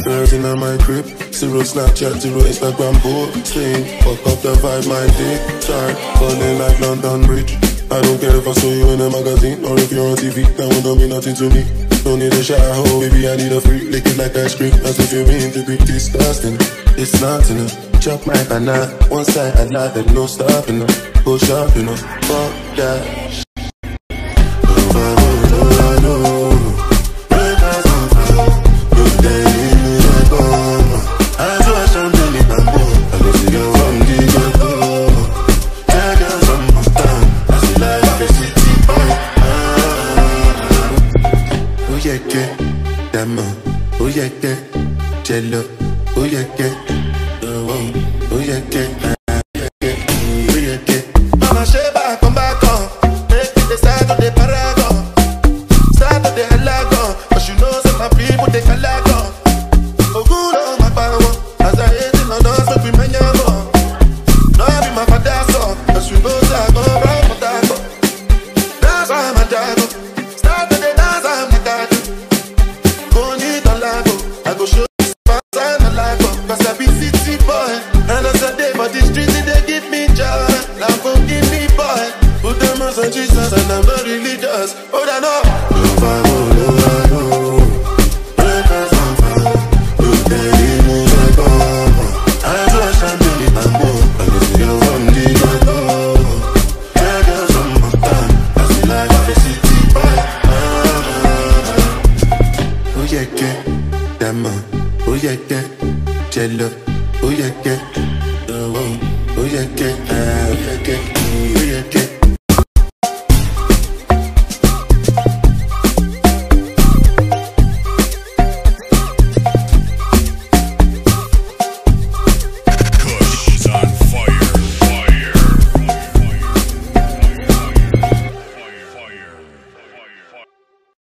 Girls in my crib, zero Snapchat, zero Instagram posting. Fuck up the vibe, my dick tight, falling like London Bridge. I don't care if I saw you in a magazine or if you're on TV, that would not mean nothing to me. Don't need a shower, baby, I need a freak. Lick it like ice cream, as if you mean to be disgusting. It's not enough, chop my banana. One side I lie, there's no stopping us. Push up, you know, fuck that. Oh yeah, get jello. Oh yeah, get oh yeah, get oh yeah, get. Mama Sheba, come back on. Take it the side of the paragon, start of the helagon. But you know some people they can lag on. Oh good on my power, as I hate it, no dance with me man young. No I be my father's son, as we go to go round for that. That's why I'm a jago. Start of the dance, I'm the dad. I go show you fast and I like up, cause I be city boy. And as a day for the streets, they give me joy. Now go give me boy. Put them on Jesus and I'm not religious. Oh, I know. Oh yeah, get jello. Oh yeah, get oh yeah, get oh yeah, get